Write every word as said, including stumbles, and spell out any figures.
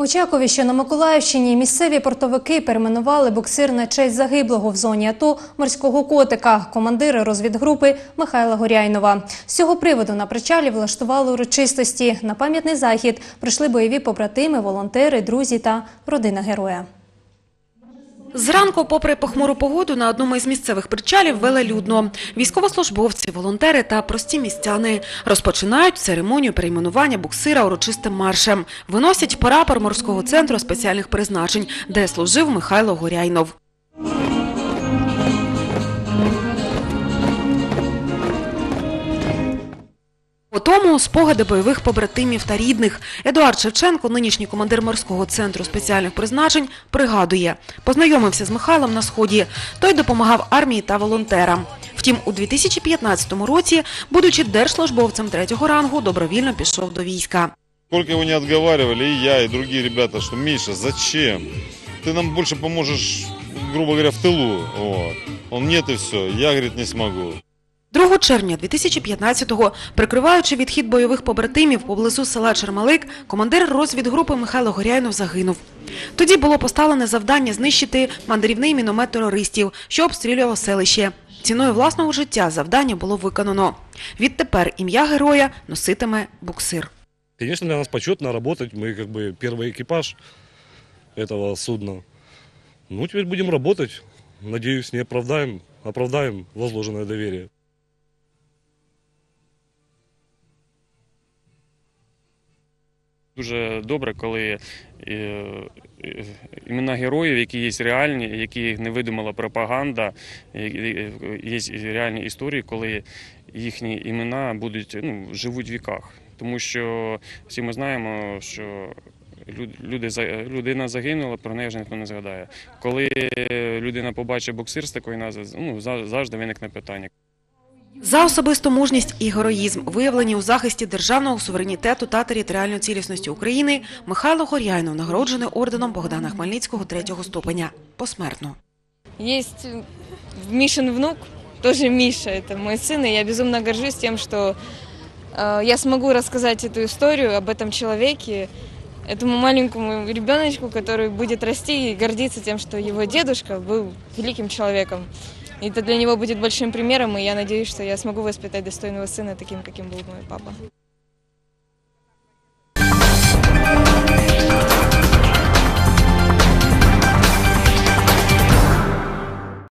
Очакові, що на Миколаївщині, місцеві портовики перейменували буксир на честь загиблого в зоні АТО морського котика, командира розвідгрупи Михайла Горяйнова. З цього приводу на причалі влаштували урочистості. На пам'ятний захід прийшли бойові побратими, волонтери, друзі та родина героя. Зранку, попри похмуру погоду, на одному із місцевих причалів велелюдно. Військовослужбовці, волонтери та прості містяни розпочинають церемонію перейменування буксира урочистим маршем. Виносять прапор морського центру спеціальних призначень, де служив Михайло Горяйнов. У тому спогади бойових побратимів та рідних. Едуард Шевченко, нинішній командир морського центру спеціальних призначень, пригадує. Познайомився з Михайлом на Сході. Той допомагав армії та волонтерам. Втім, у дві тисячі п'ятнадцятому році, будучи держслужбовцем третього рангу, добровільно пішов до війська. Сколько его не отговаривали, и я, и другие ребята, что Миша, зачем? Ты нам больше поможешь, грубо говоря, в тылу. Вот. Он нет и все, я, говорит, не смогу. другого червня дві тисячі п'ятнадцятого, прикриваючи відхід бойових побратимів поблизу села Чермалик, командир розвідгрупи Михайло Горяйнов загинув. Тоді було поставлене завдання знищити мандрівний міномет терористів, що обстрілювало селище. Ціною власного життя завдання було виконано. Відтепер ім'я героя носитиме буксир. Звісно, для нас почетно працювати, ми як би перший екіпаж цього судна. Ну, тепер будемо працювати. Надіюсь, не оправдаємо, оправдаємо возложене довір'я. Дуже добре, коли імена героїв, які є реальні, які не видумала пропаганда, є реальні історії, коли їхні імена будуть, ну, живуть в віках. Тому що всі ми знаємо, що люди, людина загинула, про неї вже ніхто не згадає. Коли людина побачить буксир з такої назви, ну, завжди виникне питання. За особисту мужність і героїзм, виявлені у захисті державного суверенітету та територіальної цілісності України, Михайло Горяйнов нагороджений орденом Богдана Хмельницького третього ступеня. Посмертно. Є Мишин внук, теж Миша, це мій син, і я безумно горжусь тим, що я зможу розказати цю історію об цьому чоловіку, этому маленькому ребеночку, который будет расти и гордиться тем, что его дедушка был великим человеком. И это для него будет большим примером, и я надеюсь, что я смогу воспитать достойного сына таким, каким был мой папа.